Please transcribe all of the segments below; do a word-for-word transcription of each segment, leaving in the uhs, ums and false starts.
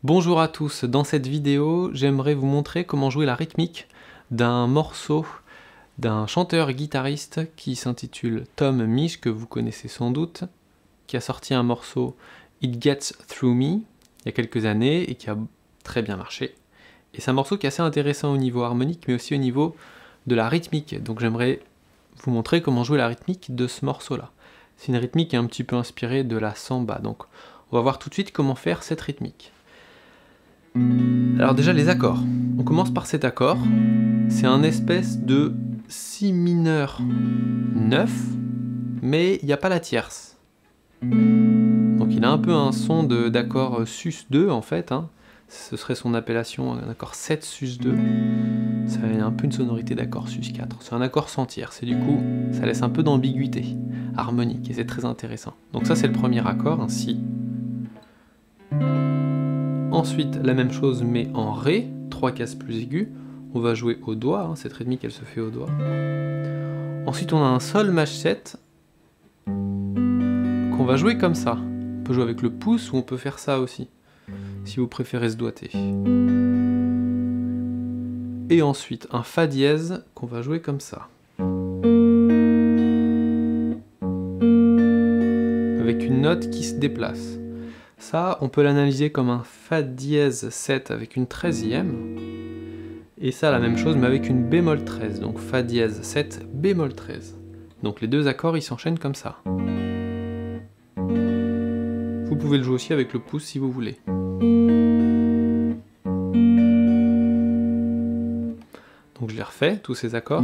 Bonjour à tous, dans cette vidéo j'aimerais vous montrer comment jouer la rythmique d'un morceau d'un chanteur-guitariste qui s'intitule Tom Misch, que vous connaissez sans doute, qui a sorti un morceau It Gets Through Me il y a quelques années et qui a très bien marché. Et c'est un morceau qui est assez intéressant au niveau harmonique mais aussi au niveau de la rythmique, donc j'aimerais vous montrer comment jouer la rythmique de ce morceau là. C'est une rythmique qui est un petit peu inspirée de la samba, donc on va voir tout de suite comment faire cette rythmique. Alors déjà les accords, on commence par cet accord, c'est un espèce de si mineur neuf, mais il n'y a pas la tierce. Donc il a un peu un son d'accord sus deux en fait, hein. Ce serait son appellation, un accord sept sus deux, ça a un peu une sonorité d'accord sus quatre, c'est un accord sans tierce, et du coup ça laisse un peu d'ambiguïté harmonique, et c'est très intéressant. Donc ça c'est le premier accord, un si. Ensuite, la même chose mais en ré, trois cases plus aiguës. On va jouer au doigt, hein, cette rythmique elle se fait au doigt. Ensuite on a un sol maj sept qu'on va jouer comme ça. On peut jouer avec le pouce ou on peut faire ça aussi, si vous préférez se doigter. Et ensuite un fa dièse qu'on va jouer comme ça. Avec une note qui se déplace. Ça, on peut l'analyser comme un fa dièse sept avec une treizième. Et ça, la même chose, mais avec une bémol treize. Donc fa dièse sept, bémol treize. Donc les deux accords, ils s'enchaînent comme ça. Vous pouvez le jouer aussi avec le pouce si vous voulez. Donc je les refais, tous ces accords.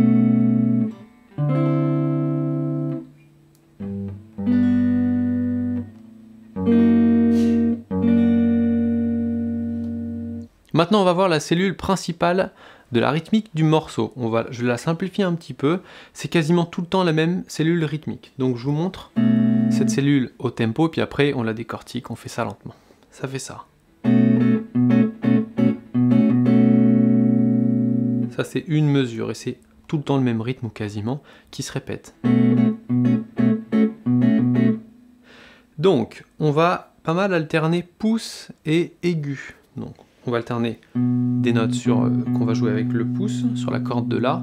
Maintenant on va voir la cellule principale de la rythmique du morceau. On va, je la simplifie un petit peu, c'est quasiment tout le temps la même cellule rythmique. Donc je vous montre cette cellule au tempo, puis après on la décortique, on fait ça lentement. Ça fait ça. Ça c'est une mesure, et c'est tout le temps le même rythme, ou quasiment, qui se répète. Donc on va pas mal alterner pouce et aigu. Donc, on va alterner des notes sur, euh, qu'on va jouer avec le pouce, sur la corde de La,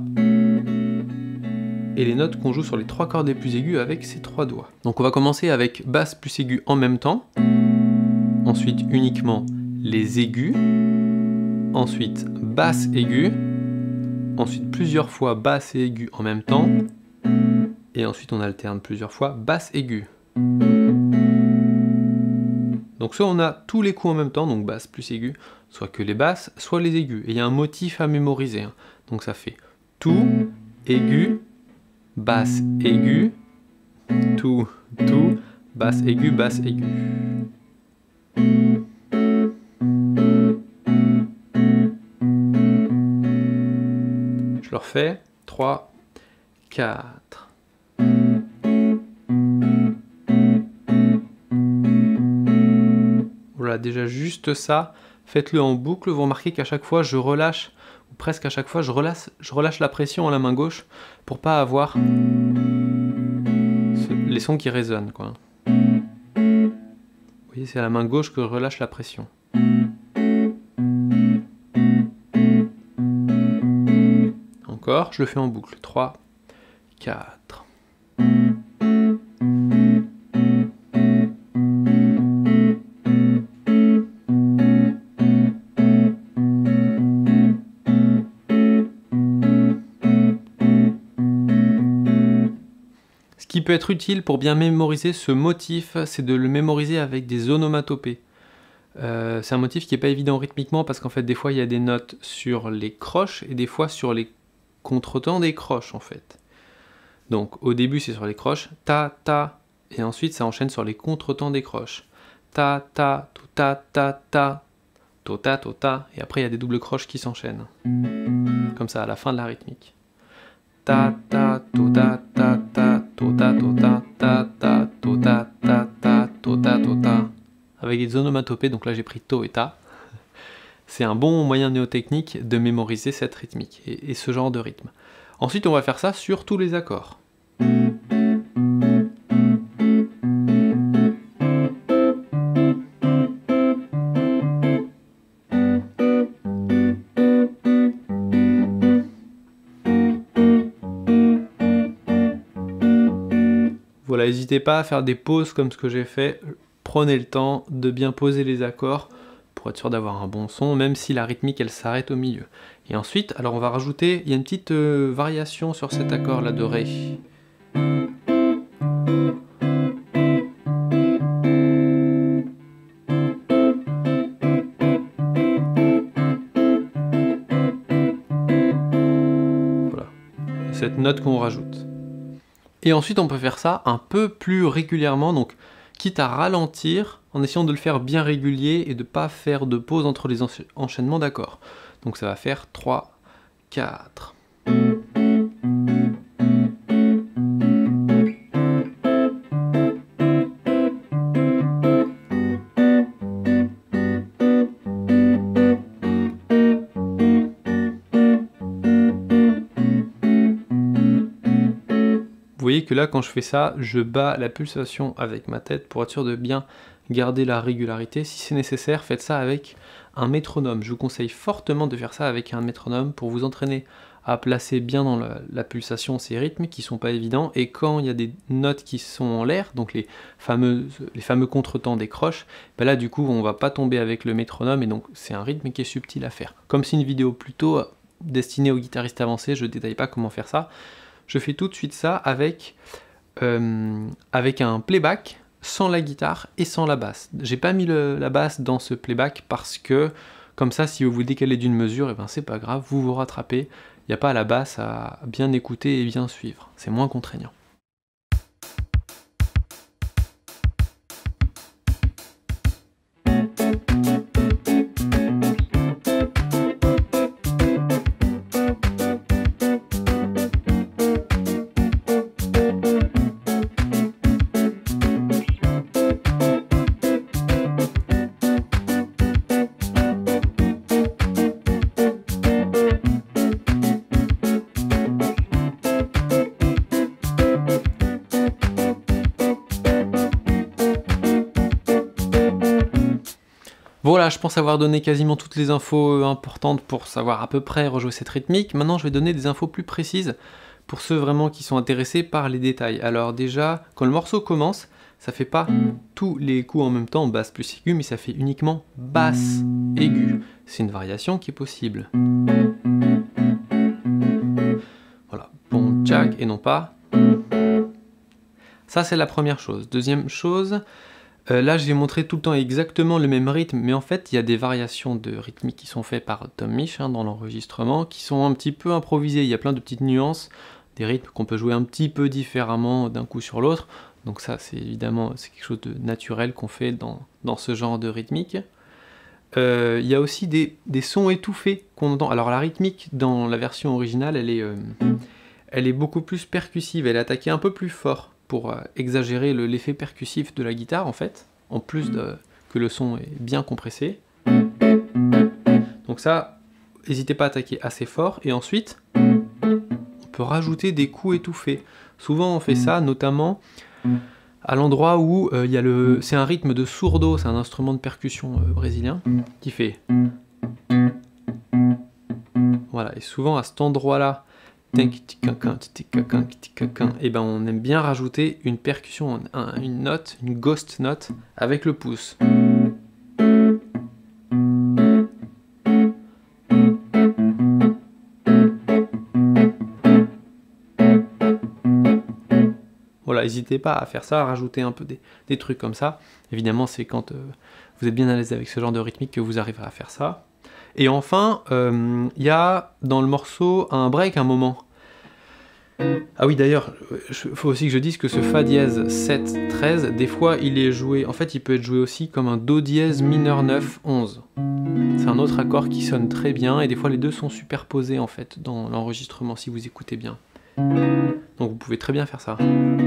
et les notes qu'on joue sur les trois cordes les plus aiguës avec ces trois doigts. Donc on va commencer avec basse plus aiguë en même temps, ensuite uniquement les aigus, ensuite basse aiguë, ensuite plusieurs fois basse et aiguë en même temps, et ensuite on alterne plusieurs fois basse aiguë. Donc soit on a tous les coups en même temps, donc basse plus aiguë, soit que les basses, soit les aigus. Et il y a un motif à mémoriser. Hein. Donc ça fait tout, aigu, basse, aigu, tout, tout, basse, aigu, basse, aigu. Je le refais. trois, quatre. Voilà, déjà juste ça, faites-le en boucle, vous remarquez qu'à chaque fois je relâche, ou presque à chaque fois je relâche, je relâche la pression à la main gauche pour pas avoir ce, les sons qui résonnent, quoi. Vous voyez, c'est à la main gauche que je relâche la pression. Encore, je le fais en boucle. trois, quatre. Ce qui peut être utile pour bien mémoriser ce motif, c'est de le mémoriser avec des onomatopées. Euh, c'est un motif qui n'est pas évident rythmiquement parce qu'en fait des fois il y a des notes sur les croches et des fois sur les contretemps des croches en fait. Donc au début c'est sur les croches, ta, ta, et ensuite ça enchaîne sur les contretemps des croches. Ta, ta, to, ta, ta, ta, to, ta, to, ta, et après il y a des doubles croches qui s'enchaînent. Comme ça à la fin de la rythmique. Ta, ta, to, ta, ta, ta, to, ta, to, ta, ta, ta, to, ta, ta, ta, to, ta, to, ta. Avec des onomatopées, donc là j'ai pris to et ta. C'est un bon moyen néotechnique de mémoriser cette rythmique et, et ce genre de rythme. Ensuite on va faire ça sur tous les accords. Voilà, n'hésitez pas à faire des pauses comme ce que j'ai fait. Prenez le temps de bien poser les accords pour être sûr d'avoir un bon son, même si la rythmique elle s'arrête au milieu. Et ensuite, alors on va rajouter, il y a une petite euh, variation sur cet accord là de Ré. Voilà, cette note qu'on rajoute. Et ensuite on peut faire ça un peu plus régulièrement, donc quitte à ralentir en essayant de le faire bien régulier et de ne pas faire de pause entre les enchaînements d'accords. Donc ça va faire trois, quatre. Vous voyez que là, quand je fais ça, je bats la pulsation avec ma tête pour être sûr de bien garder la régularité. Si c'est nécessaire, faites ça avec un métronome. Je vous conseille fortement de faire ça avec un métronome pour vous entraîner à placer bien dans la, la pulsation ces rythmes qui sont pas évidents. Et quand il y a des notes qui sont en l'air, donc les fameux, les fameux contretemps des croches, ben là du coup on va pas tomber avec le métronome et donc c'est un rythme qui est subtil à faire. Comme c'est une vidéo plutôt destinée aux guitaristes avancés, je ne détaille pas comment faire ça. Je fais tout de suite ça avec, euh, avec un playback sans la guitare et sans la basse. J'ai pas mis le, la basse dans ce playback parce que comme ça, si vous vous décalez d'une mesure, et ben c'est pas grave, vous vous rattrapez. Il n'y a pas la basse à bien écouter et bien suivre. C'est moins contraignant. Voilà, je pense avoir donné quasiment toutes les infos importantes pour savoir à peu près rejouer cette rythmique. Maintenant, je vais donner des infos plus précises pour ceux vraiment qui sont intéressés par les détails. Alors déjà, quand le morceau commence, ça fait pas tous les coups en même temps, basse plus aigu, mais ça fait uniquement basse aigu. C'est une variation qui est possible. Voilà, bon, tchac, et non pas. Ça, c'est la première chose. Deuxième chose... Euh, là, je vais montrer tout le temps exactement le même rythme, mais en fait, il y a des variations de rythmique qui sont faites par Tom Misch hein, dans l'enregistrement, qui sont un petit peu improvisées. Il y a plein de petites nuances, des rythmes qu'on peut jouer un petit peu différemment d'un coup sur l'autre. Donc ça, c'est évidemment c'est quelque chose de naturel qu'on fait dans, dans ce genre de rythmique. Euh, il y a aussi des, des sons étouffés qu'on entend. Alors la rythmique, dans la version originale, elle est, euh, elle est beaucoup plus percussive, elle est attaquée un peu plus fort, pour euh, exagérer l'effet percussif de la guitare en fait, en plus de, que le son est bien compressé. Donc ça, n'hésitez pas à attaquer assez fort, et ensuite, on peut rajouter des coups étouffés. Souvent on fait ça, notamment à l'endroit où euh, il y a le... c'est un rythme de sourdo, c'est un instrument de percussion euh, brésilien, qui fait... Voilà, et souvent à cet endroit-là, et ben on aime bien rajouter une percussion, une note, une ghost note avec le pouce. Voilà, n'hésitez pas à faire ça, à rajouter un peu des, des trucs comme ça. Évidemment, c'est quand euh, vous êtes bien à l'aise avec ce genre de rythmique que vous arriverez à faire ça. Et enfin, il euh, y a dans le morceau un break, un moment. Ah oui, d'ailleurs, il faut aussi que je dise que ce Fa dièse sept treize, des fois il est joué, en fait il peut être joué aussi comme un Do dièse mineur neuf onze. C'est un autre accord qui sonne très bien, et des fois les deux sont superposés en fait dans l'enregistrement si vous écoutez bien. Donc vous pouvez très bien faire ça.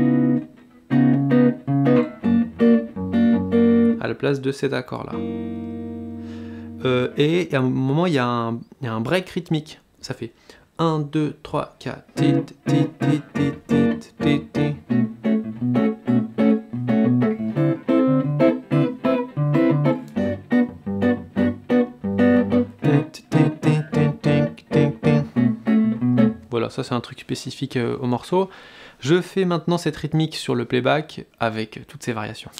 À la place de cet accord-là. Euh, et à un moment, il y, y a un break rythmique. Ça fait un, deux, trois, quatre. Voilà, ça c'est un truc spécifique euh, au morceau. Je fais maintenant cette rythmique sur le playback avec toutes ces variations.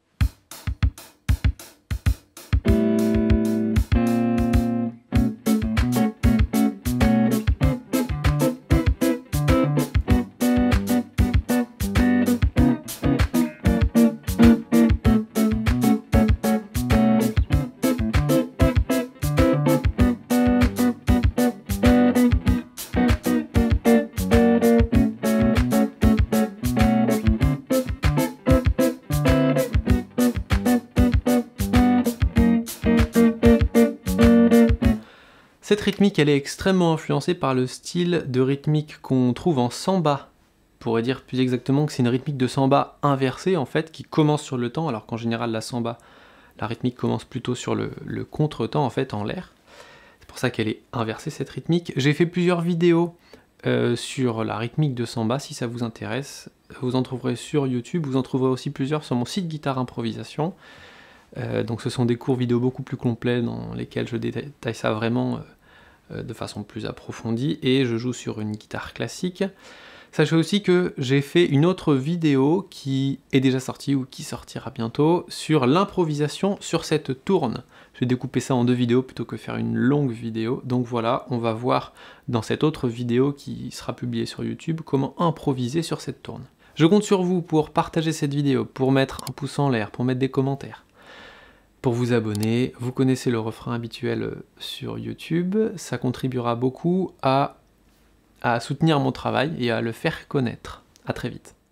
Cette rythmique, elle est extrêmement influencée par le style de rythmique qu'on trouve en samba. On pourrait dire plus exactement que c'est une rythmique de samba inversée, en fait, qui commence sur le temps, alors qu'en général, la samba, la rythmique commence plutôt sur le, le contre-temps, en fait, en l'air. C'est pour ça qu'elle est inversée, cette rythmique. J'ai fait plusieurs vidéos euh, sur la rythmique de samba, si ça vous intéresse. Vous en trouverez sur YouTube, vous en trouverez aussi plusieurs sur mon site Guitare Improvisation. Euh, donc ce sont des cours vidéo beaucoup plus complets dans lesquels je détaille ça vraiment euh, de façon plus approfondie, et je joue sur une guitare classique. Sachez aussi que j'ai fait une autre vidéo qui est déjà sortie ou qui sortira bientôt sur l'improvisation sur cette tourne. J'ai découpé ça en deux vidéos plutôt que faire une longue vidéo, donc voilà, on va voir dans cette autre vidéo qui sera publiée sur YouTube comment improviser sur cette tourne. Je compte sur vous pour partager cette vidéo, pour mettre un pouce en l'air, pour mettre des commentaires, pour vous abonner. Vous connaissez le refrain habituel sur YouTube, ça contribuera beaucoup à, à soutenir mon travail et à le faire connaître. À très vite.